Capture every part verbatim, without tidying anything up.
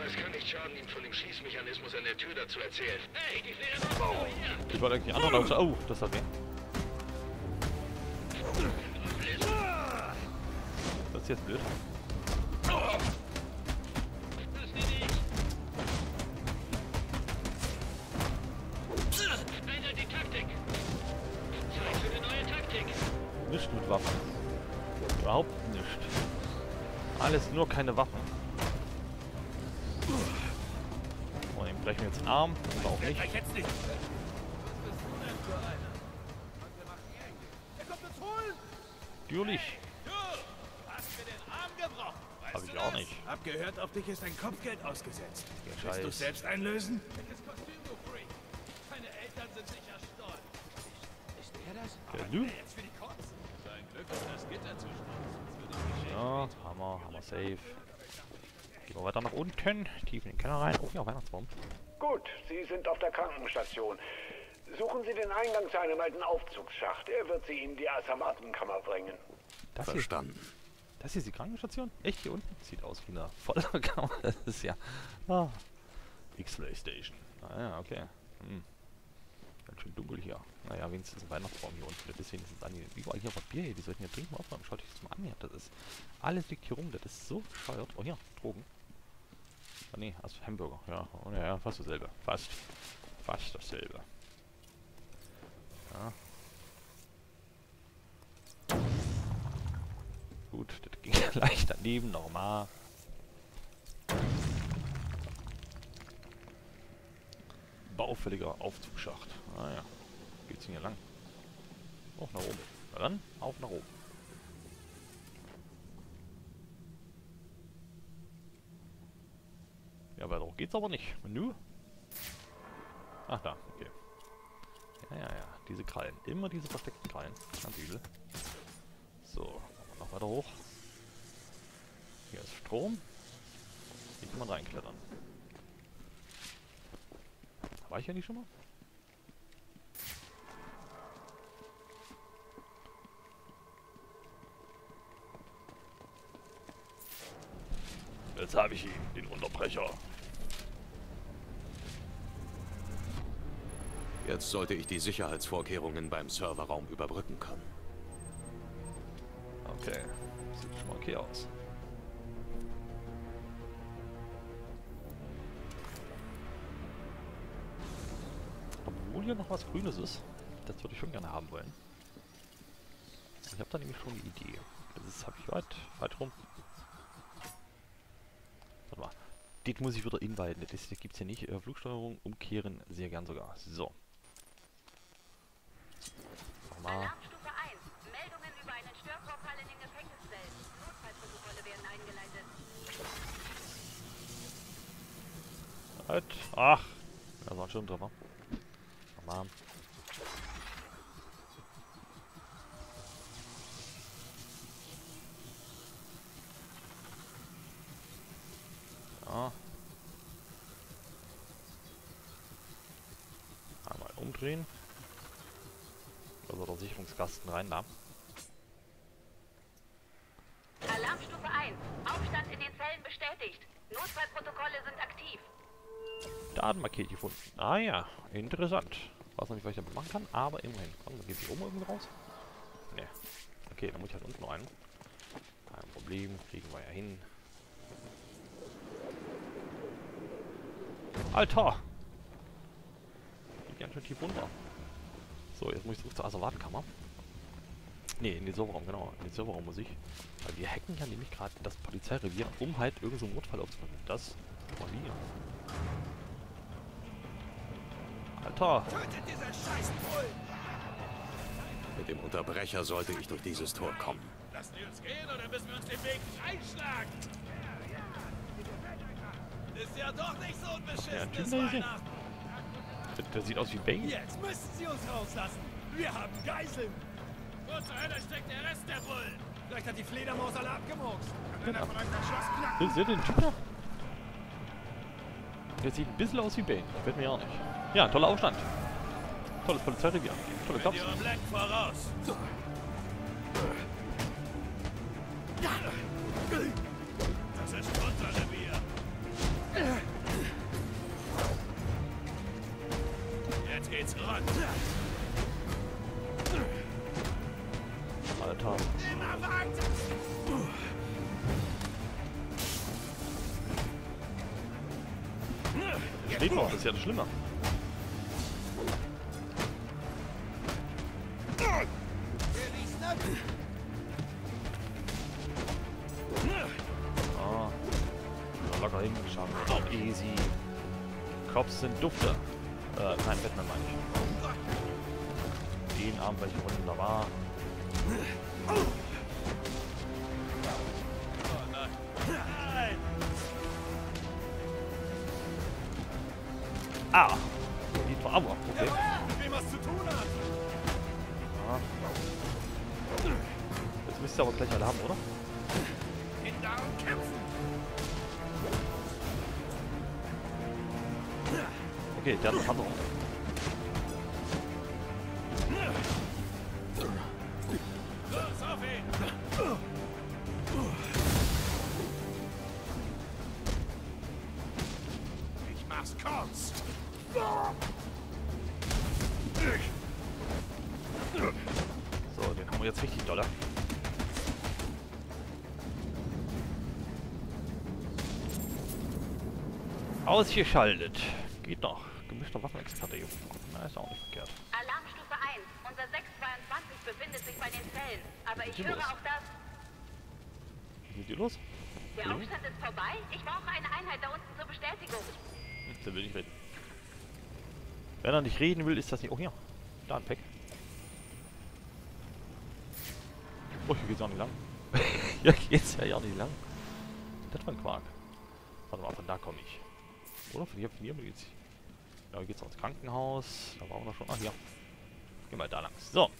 Es kann nicht schaden, ihm von dem Schließmechanismus an der Tür dazu erzählen. Hey, die Fledermaus oh. hier! Ich wollte eigentlich die anderen Leute... Oh, das hat weh. Das ist jetzt blöd. Nicht mit Waffen. Überhaupt nicht. Alles nur keine Waffen. Oh, den brechen wir jetzt den Arm. Oder auch nicht. Natürlich. Hab ich auch nicht. Hab gehört, auf dich ist ein Kopfgeld ausgesetzt. Ja, willst du selbst einlösen? Meine Eltern sind sicher stolz. Ist er das? Ja, du? Jetzt für die Kotzen. Sein Glück ist das Gitter zu schnell. Ja, Hammer, Hammer safe. Gehen wir weiter nach unten. Tief in den Keller rein. Oh ja, Weihnachtsbaum. Gut, Sie sind auf der Krankenstation. Suchen Sie den Eingang zu einem alten Aufzugsschacht. Er wird Sie in die Asservatenkammer bringen. Das Verstanden. Hier, das hier ist die Krankenstation? Echt hier unten? Sieht aus wie eine volle Kammer. Das ist ja... Ah. X-Ray Station. Ah ja, okay. Hm. Ganz schön dunkel hier. Naja, wenigstens ein Weihnachtsbaum hier unten. Das ist wenigstens angenehm. Überall hier Papier hier. Die sollten hier Trinken aufräumen. Schaut euch das mal an hier. Das ist... Alles liegt hier rum. Das ist so bescheuert. Oh hier, Drogen. Ah nee, also Hamburger. Ja, oh, ja, fast dasselbe. Fast. Fast dasselbe. Ja. Gut, das ging gleich daneben, normal. Baufälliger Aufzugsschacht. Ah ja. Geht's hier lang? Auf nach oben. Na dann, auf nach oben. Ja, weiter hoch geht's aber nicht. Menü? Ach da, okay. Ja, ja, ja. Diese Krallen. Immer diese versteckten Krallen. Ganz übel. So, noch weiter hoch. Hier ist Strom. Hier kann man reinklettern. War ich ja nicht schon mal? Jetzt habe ich ihn, den Unterbrecher. Jetzt sollte ich die Sicherheitsvorkehrungen beim Serverraum überbrücken können. Okay, sieht schon mal okay aus. Obwohl hier noch was Grünes ist, das würde ich schon gerne haben wollen. Ich habe da nämlich schon eine Idee. Das ist, habe ich weit, weit rum. Warte mal. Das muss ich wieder inweiten. Das gibt es hier nicht. Äh, Flugsteuerung, umkehren, sehr gern sogar. So. Alarmstufe eins. Meldungen über einen Störvorfall in den Gefängniszellen. Notfallprotokolle werden eingeleitet. Halt. Ach. Da war ein Schirmtreffer. Nochmal. Ja. Einmal umdrehen. Also der Sicherungskasten rein da. Alarmstufe eins. Aufstand in den Zellen bestätigt. Notfallprotokolle sind aktiv. Datenpaket gefunden. Ah ja, interessant. Ich weiß noch nicht, was ich damit machen kann, aber immerhin. Komm, dann geht die oben irgendwie raus. Ne. Okay, dann muss ich halt unten rein. Kein Problem, kriegen wir ja hin. Alter! Geht ganz schön tief runter. So, jetzt muss ich zurück zur Asservatenkammer. Ne, in den Serverraum, genau. In den Serverraum muss ich. Weil wir hacken ja nämlich gerade das Polizeirevier, um halt irgend so einen Notfall aufzunehmen. Das war wir. Alter! Tötet diese scheiß Bullen! Mit dem Unterbrecher sollte ich durch dieses Tor kommen. Lassen die uns gehen oder müssen wir uns den Weg einschlagen? Ist ja doch nicht so ein beschissenes Ja, Weihnachten. Der, der sieht aus wie Bane. Jetzt müssen sie uns rauslassen. Wir haben Geiseln. Wo zur Hölle steckt der Rest der Bullen? Vielleicht hat die Fledermaus alle abgemurkst. Kann einer von euch das Schloss knacken? Seht ihr den Typ da? Der sieht ein bisschen aus wie Bane. Ich werde mir auch nicht. Ja, toller Aufstand. Tolles Polizeirevier. Tolle Cops. Ihrem Leck voraus. Das ist unser Revier. Jetzt ran! Alter. Immer weiter! Steht noch, das ist ja das Schlimme. Ah. Locker hingeschaut. Oh, easy. Cops sind Dufte. Äh, kein Batman meine ich. Den Abend, welche wunderbar. Ah! Die war aber, okay. Wem was zu tun hat! Ja. Jetzt müsst ihr aber gleich alle haben, oder? Kinder und kämpfen! Okay, der hat eine Panzerung. Los, auf ihn! Ich mach's kurz! So, den haben wir jetzt richtig doller. Ausgeschaltet. Geht noch. Gemischter Waffenexperte hier. Na, ist auch nicht verkehrt. Alarmstufe eins. Unser sechs zweiundzwanzig befindet sich bei den Zellen. Aber ich Was ist höre los? auch das. Was ist hier los? Der Mhm. Aufstand ist vorbei. Ich brauche eine Einheit da unten zur Bestätigung. Hm, der will nicht reden. Wenn er nicht reden will, ist das nicht... Oh, hier. Da ein Pack. Oh, hier geht's auch nicht lang. Hier geht's ja ja nicht lang. Das war ein Quark. Warte mal, von da komme ich. Oder? Von hier, von hier geht's. Ja, hier geht's ins Krankenhaus. Da waren wir schon. Ah, hier. Gehen wir da lang. So.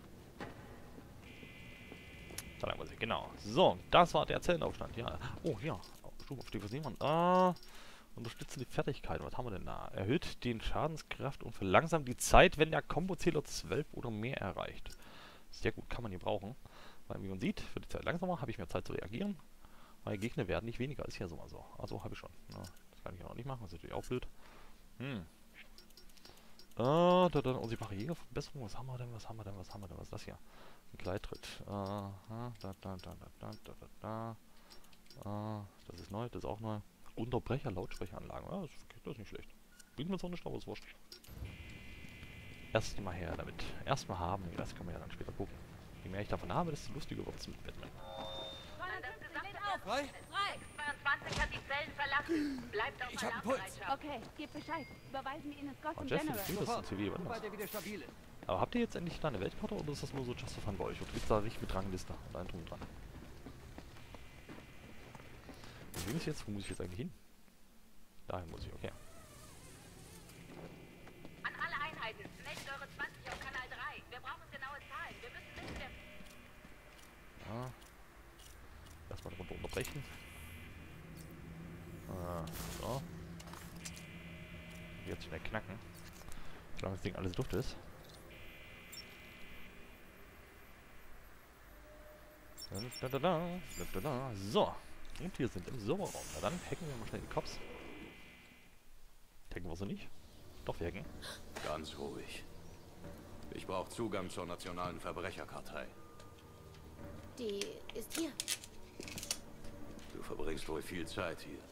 Da lang muss ich, genau. So, das war der Zellenaufstand. Ja. Oh, hier. Oh, Stufe auf Stufe sieben. Ah. Unterstützende Fertigkeiten. Was haben wir denn da? Erhöht den Schadenskraft und verlangsamt die Zeit, wenn der Kombozähler zwölf oder mehr erreicht. Sehr gut, kann man hier brauchen. Weil, wie man sieht, für die Zeit langsamer habe ich mehr Zeit zu reagieren. Meine Gegner werden nicht weniger, ist ja so mal so. Also habe ich schon. Ja, das kann ich ja noch nicht machen, das ist natürlich auch blöd. Hm. Äh, da, da, unsichtbare Jägerverbesserung. Was haben wir denn? Was haben wir denn? Was haben wir denn? Was ist das hier? Ein Gleittritt. Äh, da, da, da, da, da, da, da, da. Äh, das ist neu, das ist auch neu. Unterbrecher, Lautsprecheranlagen. Ja, das, ist, das ist nicht schlecht. Bringt mir so eine Strafe, ist wurscht. Erstmal her damit. Erstmal haben, das können wir ja dann später gucken. Je mehr ich davon habe, desto lustiger wird es mit Batman. Das gesamte Frei? sechs zweiundzwanzig hat die Zellen verlassen. Bleibt auf Ich hab einen Puls. Alarmbereitschaft. Okay, gebt Bescheid. Überweisen ihn ins Oh, Gotham Jeff, General. findest du das in C W anders? Sobald er wieder stabil ist. Aber habt ihr jetzt endlich da eine Weltkarte oder ist das nur so just for fun bei euch? Oder gibt es da richtig mit Rangliste und ein Drum dran? Wo muss ich jetzt? Wo muss ich jetzt eigentlich hin? Dahin muss ich, okay. An alle Einheiten, meldet eure zwanzig auf Kanal drei. Wir brauchen genaue Zahlen. Wir müssen wissen, wer... Ja. Erstmal runter unterbrechen. Ah, so. Jetzt schnell knacken. Solange das Ding alles Duft ist. Da, da, da, da, da, da. So. Und wir sind im Serverraum. Na dann hacken wir mal schnell die Cops. Hacken wir sie nicht? Doch, wir hacken. Ganz ruhig. Ich brauche Zugang zur nationalen Verbrecherkartei. Die ist hier. Du verbringst wohl viel Zeit hier.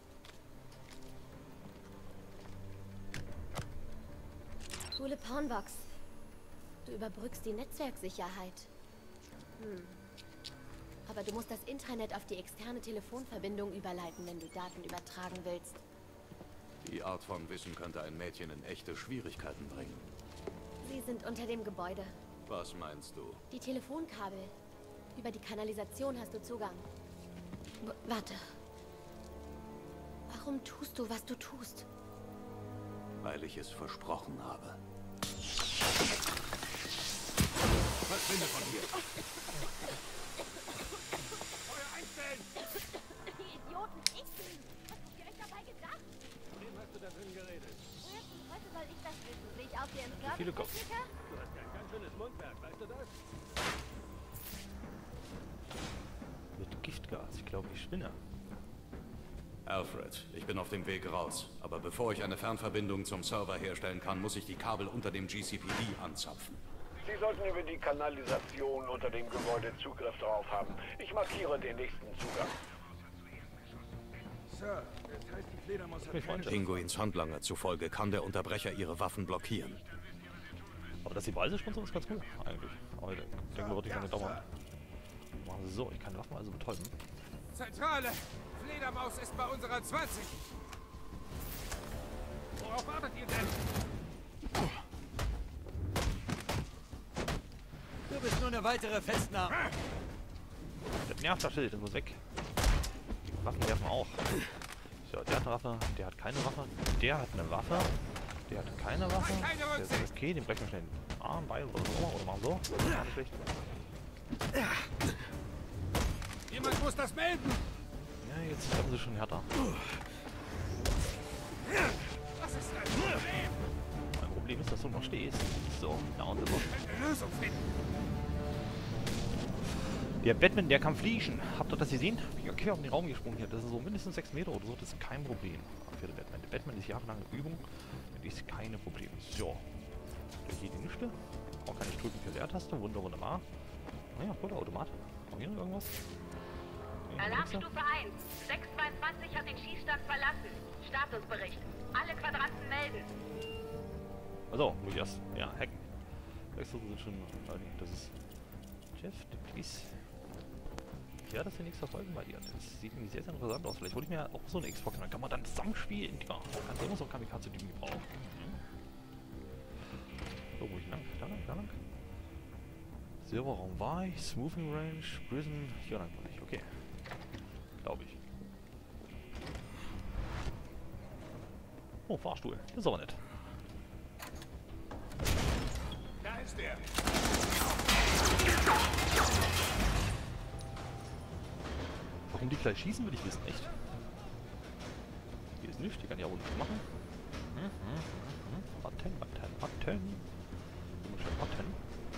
Coole Pornbox. Du überbrückst die Netzwerksicherheit. Hm. Aber du musst das Intranet auf die externe Telefonverbindung überleiten, wenn du Daten übertragen willst. Die Art von Wissen könnte ein Mädchen in echte Schwierigkeiten bringen. Sie sind unter dem Gebäude. Was meinst du? Die Telefonkabel. Über die Kanalisation hast du Zugang. W warte. Warum tust du, was du tust? Weil ich es versprochen habe. Verschwinde von hier. Feuer einstellen! Die Idioten, ich bin. Was habt ihr euch dabei gedacht? Wem hast du da drin geredet? Woher zum Teufel soll ich das wissen? Sehe ich aus wie ein Wie viele Cops? Servicetechniker? Du hast ja ein ganz schönes Mundwerk, weißt du das? Mit Giftgas. Ich glaube, ich spinne. Alfred, ich bin auf dem Weg raus. Aber bevor ich eine Fernverbindung zum Server herstellen kann, muss ich die Kabel unter dem G C P D anzapfen. Sie sollten über die Kanalisation unter dem Gebäude Zugriff drauf haben. Ich markiere den nächsten Zugang. Sir, das heißt, die Fledermaus hat keine... Pinguins Handlanger zufolge kann der Unterbrecher ihre Waffen blockieren. Aber dass die Balse sponsern ist ganz cool, eigentlich. Aber ich denke, wird nicht lange dauern. So, ich kann Waffen also betäuben. Zentrale! Fledermaus ist bei unserer zwanzig! Worauf wartet ihr denn? Du bist nur eine weitere Festnahme. Das nervt das Schild, das muss weg. Die Waffen werfen auch. So, der hat eine Waffe, der hat keine Waffe, der hat eine Waffe, der hat keine Waffe. Der ist okay, den brechen wir schnell den Arm, Bein oder so, oder machen so. Das ist nicht schlecht. Jemand muss das melden! Ja, jetzt werden sie schon härter. Was ist dein Problem? Mein Problem ist, dass du noch stehst. So, da und so. Eine Lösung finden! Der Batman, der kann fliegen. Habt ihr das gesehen? Ich bin quer auf den Raum gesprungen hier. Das ist so mindestens sechs Meter oder so. Das ist kein Problem für den Batman. Der Batman ist jahrelange Übung. Das ist keine Problem. So. Da hier die Nischte. Auch kann ich drücken für Leertaste. Wunder, wunderbar. Naja, gut, Automat. Haben wir hier noch irgendwas? Nee, Alarmstufe eins. sechs zweiundzwanzig hat den Schießstand verlassen. Statusbericht. Alle Quadranten melden. Also, muss ich erst. Ja, hacken. Wechsel sind schon. Das ist. Jeff, please. Ja, das ist ja nichts verfolgen bei dir. Das sieht irgendwie sehr, sehr interessant aus. Vielleicht hole ich mir auch so eine Xbox und dann kann man dann zusammenspielen. Ja, man kann immer so ein Kamikaze-Ding gebrauchen. So, wo ich lang? Da lang, da lang. Serverraum war ich, Smoothing Range, Prison. Hier lang wollte ich, okay. Glaube ich. Oh, Fahrstuhl. Das ist aber nett. Da ist der! Warum die gleich schießen, will ich wissen, echt. Hier ist nichts, die kann ich auch nichts machen. Mhm, mhm, warten, warten, warten. Du musst schon warten.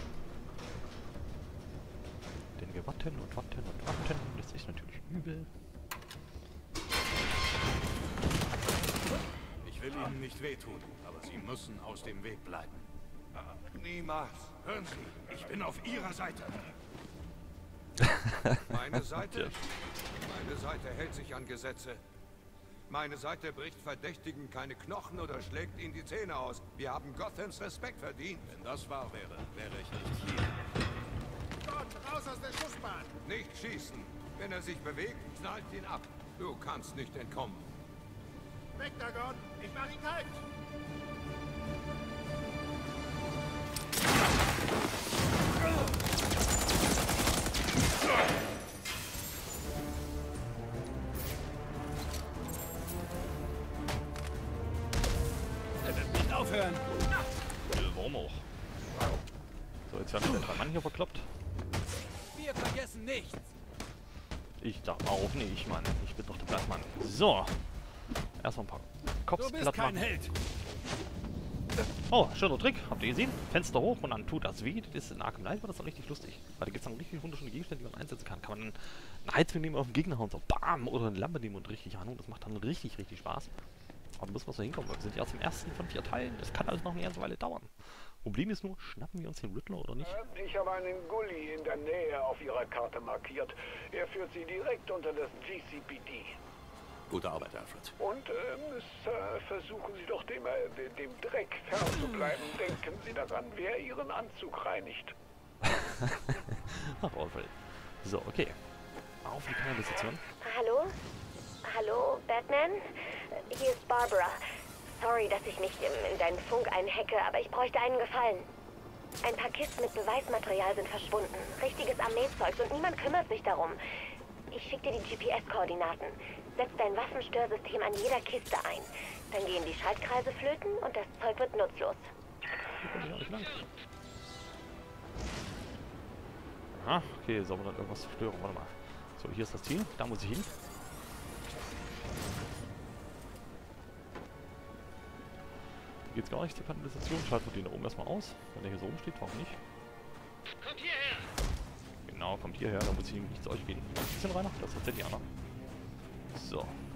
Denn wir warten und warten und warten. Das ist natürlich übel. Ich will Ihnen nicht wehtun, aber Sie müssen aus dem Weg bleiben. Niemals. Hören Sie, ich bin auf Ihrer Seite. Meine Seite? Meine Seite hält sich an Gesetze. Meine Seite bricht Verdächtigen keine Knochen oder schlägt ihnen die Zähne aus. Wir haben Gothams Respekt verdient. Wenn das wahr wäre, wäre ich nicht hier. Gott, raus aus der Schussbahn! Nicht schießen. Wenn er sich bewegt, knallt ihn ab. Du kannst nicht entkommen. Weg da, Gott! Ich mach ihn kalt! Er wird nicht aufhören! Ja, warum auch? So, jetzt werden wir drei Mann hier verkloppt. Wir vergessen nichts! Ich darf auch nicht, Mann. Ich bin doch der Blattmann. So. Erstmal ein paar Cops Du bist platt kein machen. Held! Oh, schöner Trick. Habt ihr gesehen? Fenster hoch und dann tut das weh. Das ist in Arkham Knight war das dann richtig lustig. Weil da gibt es dann richtig wunderschöne Gegenstände, die man einsetzen kann. Kann man einen Heizweg nehmen auf den Gegner hauen, so BAM! Oder eine Lampe nehmen und richtig hauen. Das macht dann richtig, richtig Spaß. Aber da müssen wir so hinkommen, weil wir sind ja erst im ersten von vier Teilen. Das kann also noch eine ganze Weile dauern. Problem ist nur, schnappen wir uns den Riddler oder nicht? Ich habe einen Gully in der Nähe auf Ihrer Karte markiert. Er führt Sie direkt unter das G C P D. Gute Arbeit, Alfred. Und, ähm, Sir, versuchen Sie doch dem, äh, dem Dreck fernzubleiben. Denken Sie daran, wer Ihren Anzug reinigt. Ach, Alfred. So, okay. Auf die Kanalisation. Hallo? Hallo, Batman? Hier ist Barbara. Sorry, dass ich mich in, in deinen Funk einhacke, aber ich bräuchte einen Gefallen. Ein paar Kisten mit Beweismaterial sind verschwunden. Richtiges Armeezeugs und niemand kümmert sich darum. Ich schicke dir die G P S-Koordinaten. Setz dein Waffenstörsystem an jeder Kiste ein. Dann gehen die Schaltkreise flöten und das Zeug wird nutzlos. Hier komme ich auch nicht lang. Aha, okay, soll man dann irgendwas zerstören? Warte mal. So, hier ist das Ziel. Da muss ich hin. Hier geht's gar nicht zur Kanalisation. Schalten wir den da oben erstmal aus. Wenn der hier so oben steht, warum nicht? Kommt hierher! Genau, kommt hierher. Da muss ich nämlich nicht zu euch gehen. Ein bisschen reiner. Das ist tatsächlich einer. So.